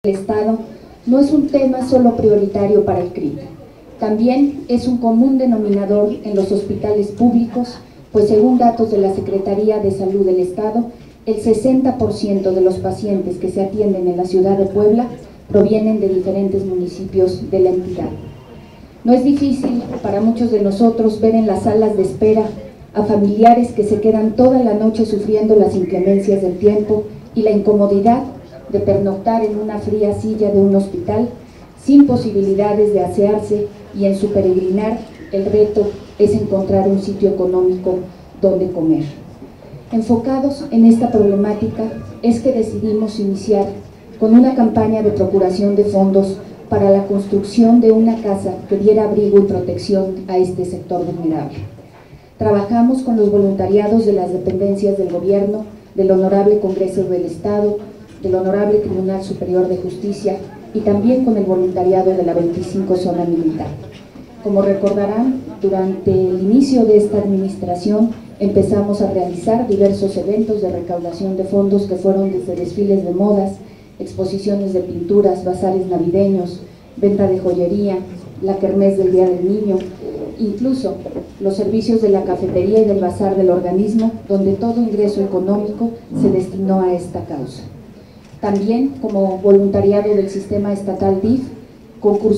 El Estado no es un tema solo prioritario para el CRIT, también es un común denominador en los hospitales públicos, pues según datos de la Secretaría de Salud del Estado, el 60% de los pacientes que se atienden en la ciudad de Puebla provienen de diferentes municipios de la entidad. No es difícil para muchos de nosotros ver en las salas de espera a familiares que se quedan toda la noche sufriendo las inclemencias del tiempo y la incomodidad de pernoctar en una fría silla de un hospital sin posibilidades de asearse, y en su peregrinar el reto es encontrar un sitio económico donde comer. Enfocados en esta problemática es que decidimos iniciar con una campaña de procuración de fondos para la construcción de una casa que diera abrigo y protección a este sector vulnerable. Trabajamos con los voluntariados de las dependencias del gobierno, del Honorable Congreso del Estado, del Honorable Tribunal Superior de Justicia y también con el voluntariado de la 25 Zona Militar. Como recordarán, durante el inicio de esta administración empezamos a realizar diversos eventos de recaudación de fondos que fueron desde desfiles de modas, exposiciones de pinturas, bazares navideños, venta de joyería, la kermés del Día del Niño, incluso los servicios de la cafetería y del bazar del organismo, donde todo ingreso económico se destinó a esta causa. También, como voluntariado del sistema estatal DIF, concursamos